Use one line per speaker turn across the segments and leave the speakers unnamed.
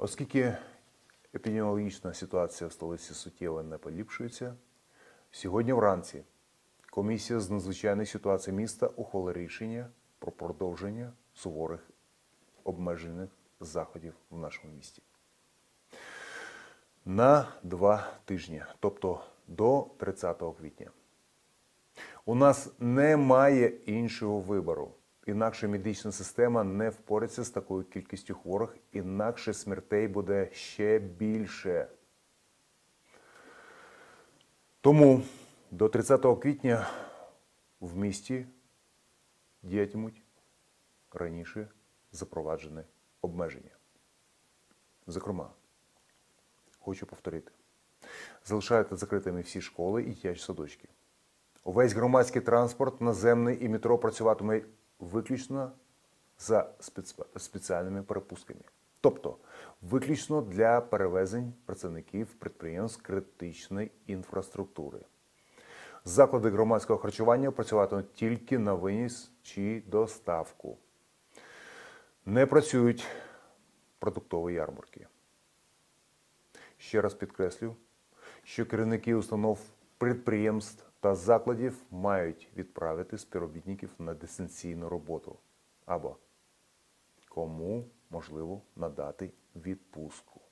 Оскільки епідеміологічна ситуація в столиці суттєво не поліпшується, сьогодні вранці комісія з надзвичайної ситуації міста ухвалила рішення про продовження суворих обмежених заходів в нашому місті. На 2 тижні, тобто до 30 квітня. У нас немає іншого вибору. Інакше медична система не впорається з такою кількістю хворих, інакше смертей буде ще більше. Тому до 30 квітня в місті діятимуть раніше запроваджені обмеження. Зокрема, хочу повторити, залишаються закритими всі школи і дитячі садочки. Увесь громадський транспорт, наземний і метро працюватиме виключно за спеціальними перепустками. Тобто, виключно для перевезень працівників підприємств критичної інфраструктури. Заклади громадського харчування працюватимуть тільки на виніс чи доставку. Не працюють продуктові ярмарки. Ще раз підкреслю, що керівники установ, підприємств та закладів мають відправити співробітників на дистанційну роботу або кому можливо надати відпустку.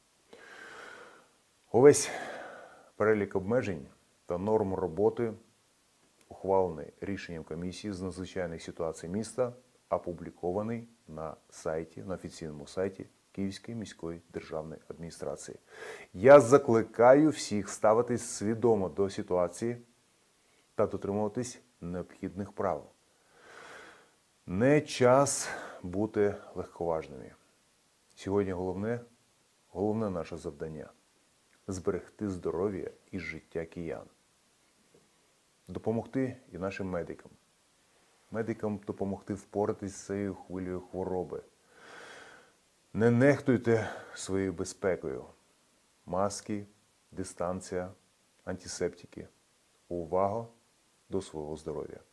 Увесь перелік обмежень та норм роботи, ухвалений рішенням комісії з надзвичайних ситуацій міста, опублікований на офіційному сайті Київської міської державної адміністрації. Я закликаю всіх ставитись свідомо до ситуації та дотримуватись необхідних правил. Не час бути легковажними. Сьогодні головне наше завдання – зберегти здоров'я і життя киян. Допомогти і нашим медикам. Медикам допомогти впоратись з цією хвилею хвороби. Не нехтуйте своєю безпекою. Маски, дистанція, антисептики. Увага до свого здоров'я.